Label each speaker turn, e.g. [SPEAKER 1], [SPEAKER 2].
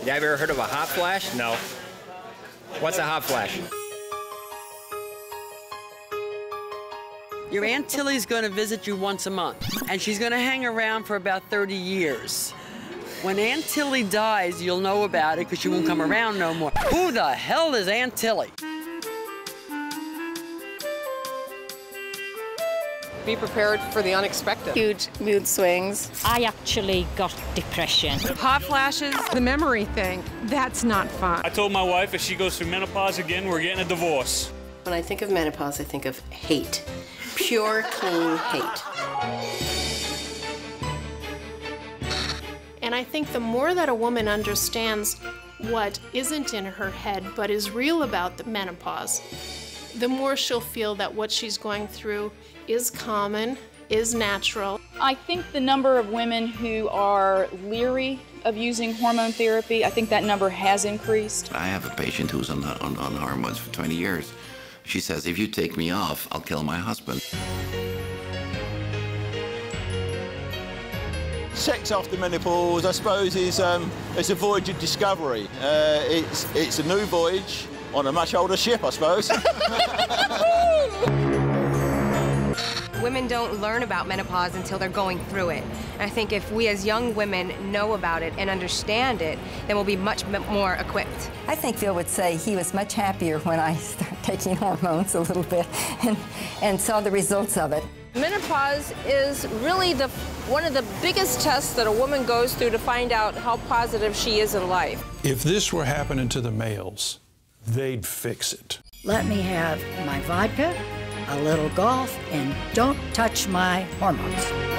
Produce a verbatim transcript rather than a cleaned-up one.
[SPEAKER 1] You ever heard of a hot flash? No. What's a hot flash?
[SPEAKER 2] Your Aunt Tilly's going to visit you once a month, and she's going to hang around for about thirty years. When Aunt Tilly dies, you'll know about it because she won't come around no more. Who the hell is Aunt Tilly?
[SPEAKER 3] Be prepared for the unexpected.
[SPEAKER 4] Huge mood swings.
[SPEAKER 5] I actually got depression.
[SPEAKER 3] Hot flashes.
[SPEAKER 6] The memory thing, that's not fun.
[SPEAKER 7] I told my wife if she goes through menopause again, we're getting a divorce.
[SPEAKER 8] When I think of menopause, I think of hate. Pure, clean hate.
[SPEAKER 9] And I think the more that a woman understands what isn't in her head but is real about the menopause, the more she'll feel that what she's going through is common, is natural.
[SPEAKER 10] I think the number of women who are leery of using hormone therapy, I think that number has increased.
[SPEAKER 11] I have a patient who's on, on, on hormones for twenty years. She says, if you take me off, I'll kill my husband.
[SPEAKER 12] Sex after menopause, I suppose, is um, it's a voyage of discovery. Uh, it's, it's a new voyage on a much older ship, I suppose.
[SPEAKER 13] Women don't learn about menopause until they're going through it. And I think if we as young women know about it and understand it, then we'll be much more equipped.
[SPEAKER 14] I think Phil would say he was much happier when I started taking hormones a little bit and, and saw the results of it.
[SPEAKER 15] Menopause is really the, one of the biggest tests that a woman goes through to find out how positive she is in life.
[SPEAKER 16] If this were happening to the males, they'd fix it.
[SPEAKER 17] Let me have my vodka, a little golf, and don't touch my hormones.